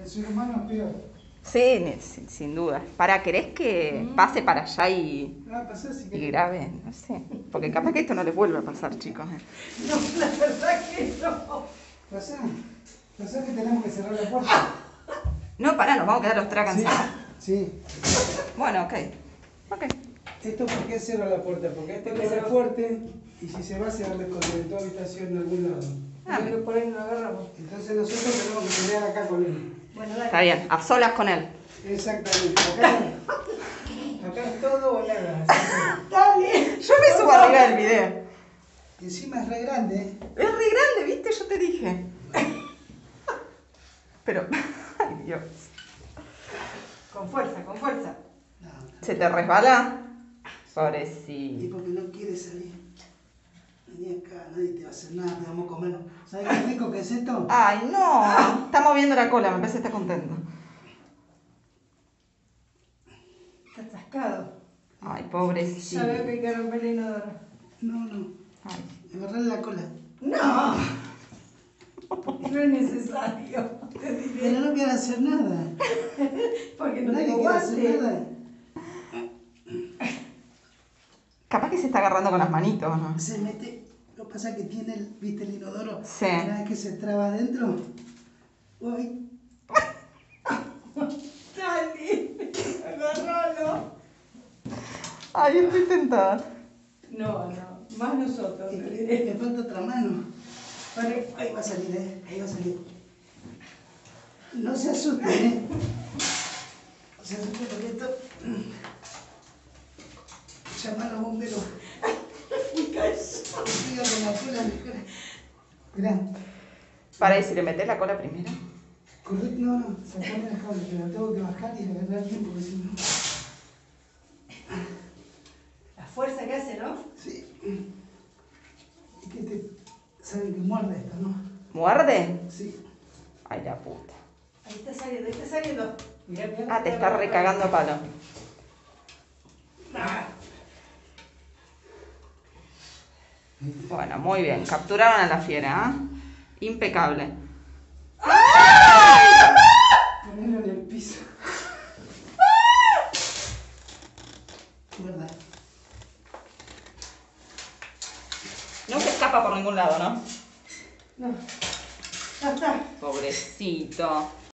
El ser humano es peor. Sí, sin duda. ¿Querés que pase para allá y Pasá si querés. grabe? No sé. Porque capaz que esto no les vuelve a pasar, chicos. No, la verdad que no. Pasá. Pasá que tenemos que cerrar la puerta. No, pará, nos vamos a quedar los tres Sí. cansados. Sí. Bueno, ok. Ok. ¿Esto por qué cierra la puerta? Porque este corre fuerte y si se va se va a esconder en tu habitación en algún lado. Pero por ahí no lo agarramos. Entonces nosotros tenemos que pelear acá con él. Bueno, dale. Está bien, a solas con él. Exactamente. Acá es todo o nada. Así Dale. Yo me subo arriba del video. que encima es re grande, ¿eh? Es re grande, ¿viste? Yo te dije. Pero, ay Dios. Con fuerza, con fuerza. No, ¿Se te resbala? y Pobrecito. porque no quiere salir. Vení acá, nadie te va a hacer nada, te vamos a comer. ¿Sabes qué rico que es esto? Ay, no. Está moviendo la cola, me parece que está contento. Está atascado. Ay, Ya pobrecito. veo que hay que romper el inodoro. No. Ay. Agarrarle la cola. No. No es necesario. Te diré. Pero no quiere hacer nada. Porque no Nadie tengo quiere hacer guante. nada. Capaz que se está agarrando con las manitos, ¿no? Se mete. Lo que pasa es que tiene, ¿viste el inodoro? Sí. Una vez que se traba adentro. Uy. Dale. Agárralo. Ay, estoy tentada. No. Más nosotros. Y te diré. le falta otra mano. Vale. Ahí va a salir, ahí va a salir. No se asusten, No se asusten porque esto. Llama a los bomberos. Me cayó. Siga con la cola mejor. Mirá. Para ahí, si le metes la cola primero. Correcto, no, sacame la cola, que la tengo que bajar y agarrar bien porque si no. La fuerza que hace, ¿no? Sí. Y que saben que muerde esto, ¿no? ¿Muerde? Sí. Ay, la puta. Ahí está saliendo, ahí está saliendo. Mirá. Ah, te está recagando a palo. Ah. Bueno, muy bien. Capturaron a la fiera, ¿eh? Impecable. Ponerlo en el piso. Guarda. No se escapa por ningún lado, ¿no? No. Ya está. Pobrecito.